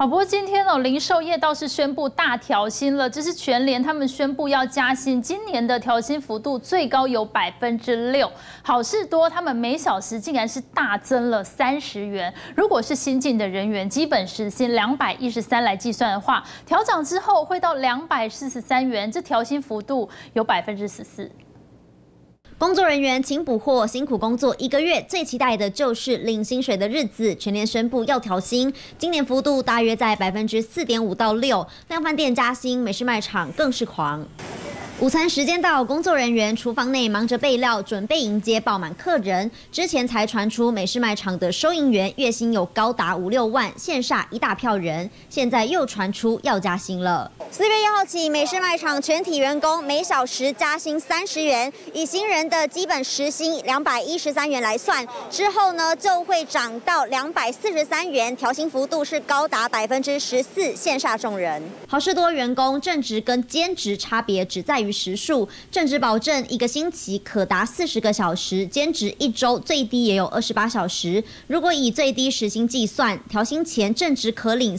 好，不过今天零售业倒是宣布大调薪了，这是全联他们宣布要加薪，今年的调薪幅度最高有6%。好事多他们每小时竟然是大增了30元，如果是新进的人员，基本时薪213来计算的话，调涨之后会到243元，这调薪幅度有14%。 工作人员请补货，辛苦工作1个月，最期待的就是领薪水的日子。全联宣布要调薪，今年幅度大约在4.5%到6%。量贩店加薪，美式卖场更是狂。 午餐时间到，工作人员厨房内忙着备料，准备迎接爆满客人。之前才传出美式卖场的收银员月薪有高达5、6万，羡煞一大票人。现在又传出要加薪了。4月1号起，美式卖场全体员工每小时加薪30元，以新人的基本时薪213元来算，之后呢就会涨到243元，调薪幅度是高达14%，羡煞众人。好事多员工正职跟兼职差别只在于 时数，正职保证1个星期可达40个小时，兼职1周最低也有28小时。如果以最低时薪计算，调薪前正职可领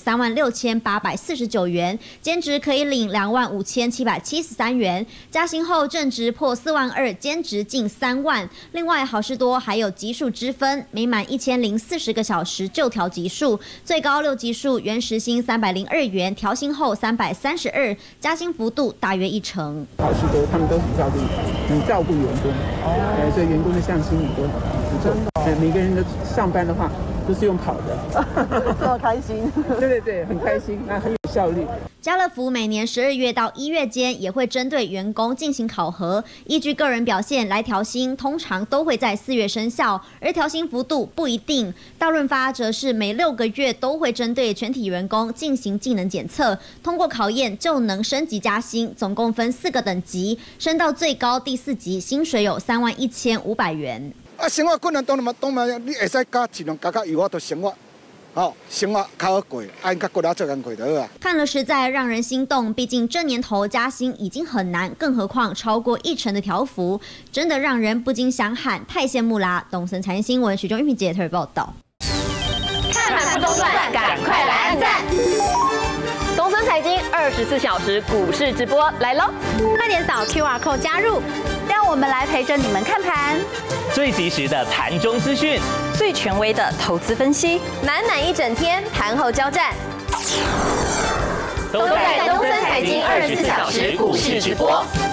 36849元，兼职可以领25773元。加薪后正职破4万2，兼职近3万。另外，好事多还有级数之分，每满1040个小时就调级数，最高6级数，原时薪302元，调薪后332，加薪幅度大约1成。 好事多，他们都很照顾员工，所以员工的向心力都不错。每个人的上班的话都是用跑的， 这么开心。 对，很开心，那很有效率。 家乐福每年12月到1月间也会针对员工进行考核，依据个人表现来调薪，通常都会在4月生效，而调薪幅度不一定。大润发则是每6个月都会针对全体员工进行技能检测，通过考验就能升级加薪，总共分4个等级，升到最高第4级，薪水有31500元。 生活困难当然你会使加尽量加油，我都生活。 生活较好过，按较过来做工过就好啊。看了实在让人心动，毕竟这年头加薪已经很难，更何况超过1成的调幅，真的让人不禁想喊太羡慕啦！东森财经新闻，许忠玉平特别报道。 看盘不中断，赶快来按赞！东森财经24小时股市直播来喽！ 快点扫 QR code 加入，让我们来陪着你们看盘。 最及时的盘中资讯， 最权威的投资分析， 满一整天盘后交战， 都在东森财经24小时股市直播。